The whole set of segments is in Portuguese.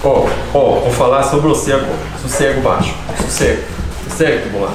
Vou falar sobre você agora. Sossego baixo. Sossego, vou lá.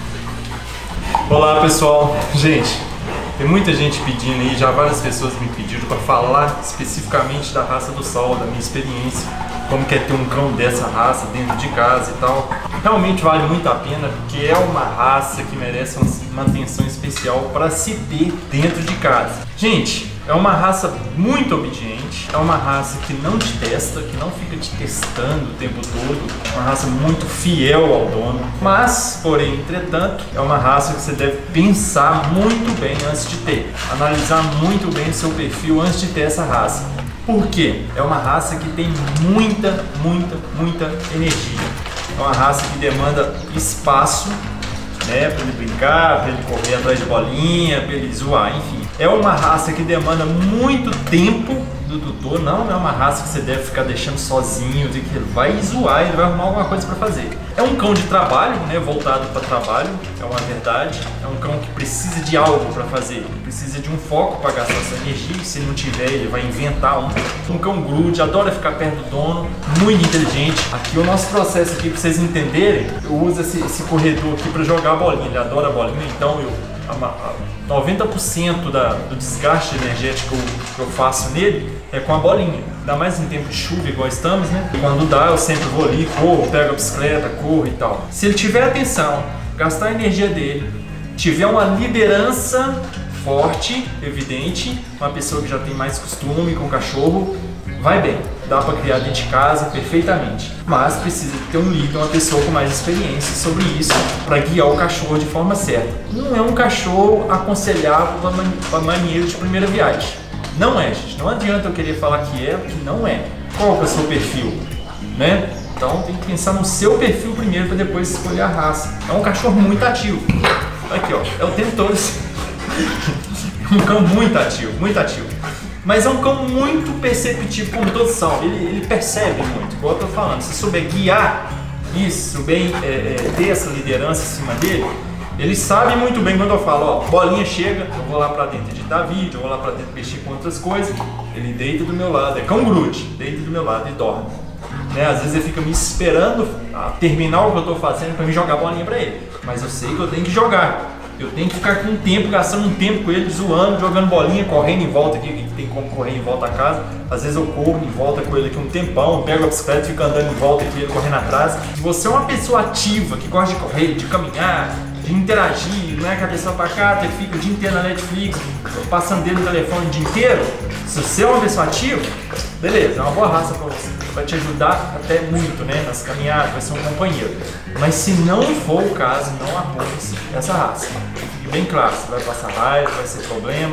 Olá, pessoal. Gente, tem muita gente pedindo aí, já várias pessoas me pediram para falar especificamente da raça do Sol, da minha experiência, como que é ter um cão dessa raça dentro de casa e tal. Realmente vale muito a pena, porque é uma raça que merece uma atenção especial para se ter dentro de casa. Gente, é uma raça muito obediente, é uma raça que não te testa, que não fica te testando o tempo todo, uma raça muito fiel ao dono, mas, porém, entretanto, é uma raça que você deve pensar muito bem antes de ter, analisar muito bem o seu perfil antes de ter essa raça. Por quê? É uma raça que tem muita energia, é uma raça que demanda espaço, né, para ele brincar, para ele correr atrás de bolinha, para ele zoar, enfim. É uma raça que demanda muito tempo do tutor, não é uma raça que você deve ficar deixando sozinho, que ele vai zoar, ele vai arrumar alguma coisa para fazer. É um cão de trabalho, né, voltado para trabalho, é uma verdade. É um cão que precisa de algo para fazer, ele precisa de um foco para gastar sua energia, e se não tiver, ele vai inventar um cão grude, adora ficar perto do dono, muito inteligente. Aqui o nosso processo aqui, para vocês entenderem, eu uso esse corredor aqui para jogar a bolinha, ele adora a bolinha, então 90% do desgaste energético que eu faço nele é com a bolinha. Ainda mais em tempo de chuva, igual estamos, né? Quando dá, eu sempre vou ali, corro, pego a bicicleta, corro e tal. Se ele tiver atenção, gastar a energia dele, tiver uma liderança forte, evidente, uma pessoa que já tem mais costume com o cachorro, vai bem. Dá para criar dentro de casa perfeitamente, mas precisa ter um líder, uma pessoa com mais experiência sobre isso para guiar o cachorro de forma certa. Não é um cachorro aconselhável para marinheiro de primeira viagem. Não é, gente. Não adianta eu querer falar que é, porque não é. Qual que é o seu perfil, né? Então tem que pensar no seu perfil primeiro para depois escolher a raça. É um cachorro muito ativo. Aqui, ó, é o tempo todo. Um cão muito ativo, muito ativo. Mas é um cão muito perceptivo, como todos são. Ele percebe muito, igual eu tô falando. Se souber guiar isso, souber ter essa liderança em cima dele, ele sabe muito bem quando eu falo, ó, bolinha chega, eu vou lá pra dentro editar vídeo, eu vou lá pra dentro mexer com outras coisas. Ele deita do meu lado, é cão grude, deita do meu lado e dorme. Né? Às vezes ele fica me esperando a terminar o que eu tô fazendo pra me jogar a bolinha pra ele. Mas eu sei que eu tenho que jogar. Eu tenho que ficar com um tempo, gastando um tempo com ele, zoando, jogando bolinha, correndo em volta aqui, que tem como correr em volta da casa. Às vezes eu corro em volta com ele aqui um tempão, pego a bicicleta e fico andando em volta aqui, ele correndo atrás. Se você é uma pessoa ativa, que gosta de correr, de caminhar, de interagir, não é que a pessoa pra cá, que fica o dia inteiro na Netflix, passando dele no telefone o dia inteiro, se você é uma pessoa ativa, beleza, é uma boa raça pra você. Vai te ajudar até muito, né, nas caminhadas, vai ser um companheiro. Mas se não for o caso, não apoie essa raça. Fique bem claro, você vai passar raiva, vai ser problema.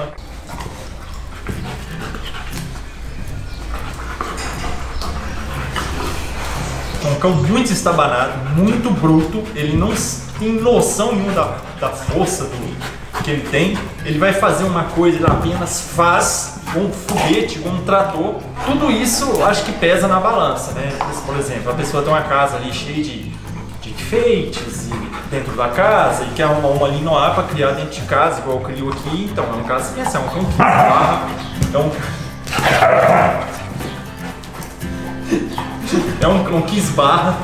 É um cão muito estabanado, muito bruto, ele não tem noção nenhuma da força que ele tem. Ele vai fazer uma coisa, ele apenas faz, com um foguete, com um trator. Tudo isso acho que pesa na balança, né? Por exemplo, a pessoa tem uma casa ali cheia de enfeites dentro da casa e quer arrumar uma ali no ar para criar dentro de casa, igual eu crio aqui. Então, no caso, é um cão que esbarra. É um cão que esbarra.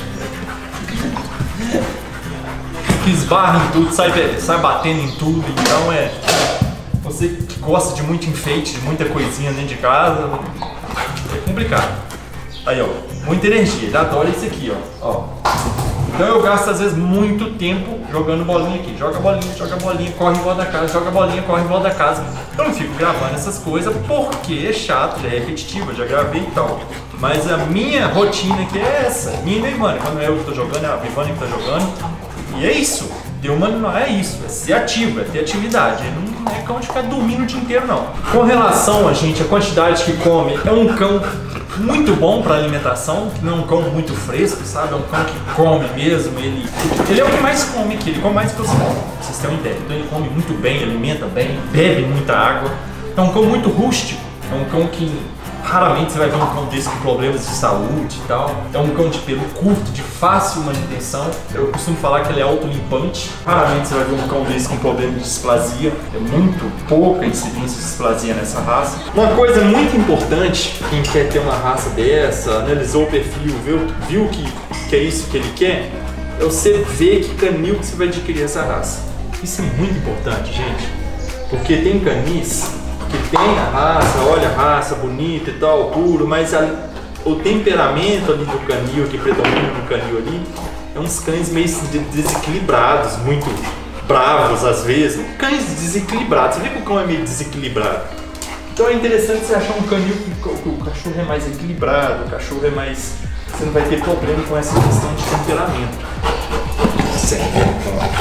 Que esbarra em tudo, sai batendo em tudo. Então você que gosta de muito enfeite, de muita coisinha dentro de casa, é complicado. Aí, ó, muita energia, ele adora isso aqui, ó. Então eu gasto às vezes muito tempo jogando bolinha aqui. Joga bolinha, corre em volta da casa, joga bolinha, corre em volta da casa. Eu não fico gravando essas coisas porque é chato, é repetitivo, eu já gravei e tal. Mas a minha rotina aqui é essa. Minha e da Ivana, quando eu que tô jogando, é a Ivana que tá jogando. E é isso. É isso, é ser ativo, é ter atividade. Não é cão de ficar dormindo o dia inteiro, não. Com relação a quantidade que come, é um cão muito bom para alimentação, não é um cão muito fresco, sabe? É um cão que come mesmo, ele é o que mais come aqui, ele come mais que os cães, pra vocês terem uma ideia. Então ele come muito bem, alimenta bem, bebe muita água. É um cão muito rústico, é um cão que Raramente você vai ver um cão desse com problemas de saúde e tal. É um cão de pelo curto, de fácil manutenção. Eu costumo falar que ele é autolimpante. Raramente você vai ver um cão desse com problema de displasia. É muito pouca incidência de displasia nessa raça. Uma coisa muito importante, quem quer ter uma raça dessa, analisou o perfil, viu que é isso que ele quer, é você ver que canil que você vai adquirir essa raça. Isso é muito importante, gente. Porque tem canis que tem a raça, olha a raça bonita e tal, puro, mas o temperamento ali do canil, que predomina no canil ali, é uns cães meio desequilibrados, muito bravos às vezes, cães desequilibrados, você vê que o cão é meio desequilibrado. Então é interessante você achar um canil que o cachorro é mais equilibrado, o cachorro é mais... você não vai ter problema com essa questão de temperamento. Sem vergonha.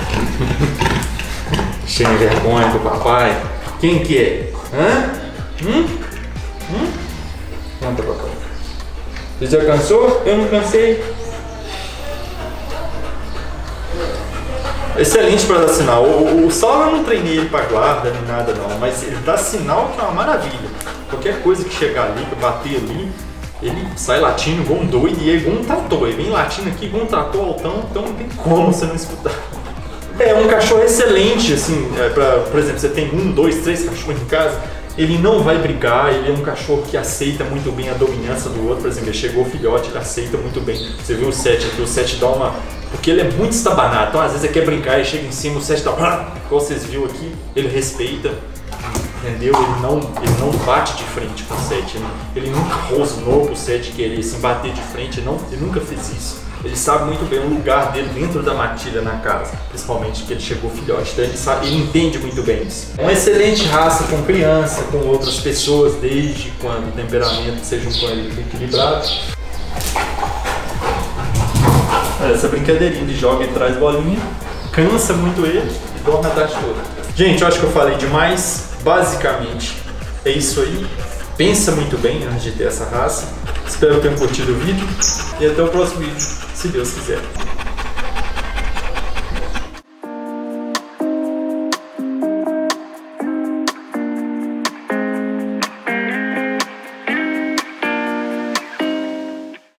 Sem vergonha do papai. Quem que é? Hã? Conta, papai. Você já cansou? Eu não cansei. Excelente para dar sinal. O Saulo eu não treinei ele para guarda nem nada não, mas ele dá sinal que é uma maravilha. Qualquer coisa que chegar ali, que bater ali, ele sai latindo igual um doido e é igual um trator. Ele vem latindo aqui igual um trator altão, então não tem como você não escutar. É um cachorro excelente, assim, por exemplo, você tem 1, 2, 3 cachorros em casa, ele não vai brigar, ele é um cachorro que aceita muito bem a dominância do outro. Por exemplo, ele chegou o filhote, ele aceita muito bem. Você viu o Sete aqui, o Sete dá uma... porque ele é muito estabanado, então às vezes ele quer brincar e chega em cima, o Sete dá... igual vocês viram aqui, ele respeita, entendeu? Ele não bate de frente com o Sete, ele nunca rosnou pro Sete querer assim, bater de frente, ele nunca fez isso. Ele sabe muito bem o lugar dele dentro da matilha na casa, principalmente que ele chegou filhote, então ele entende muito bem isso. É uma excelente raça com criança, com outras pessoas, desde quando o temperamento seja um cão equilibrado. Essa brincadeirinha de joga e traz bolinha, cansa muito ele e dorme a tarde toda. Gente, eu acho que eu falei demais. Basicamente é isso aí. Pensa muito bem antes de ter essa raça. Espero que tenham curtido o vídeo e até o próximo vídeo, se Deus quiser.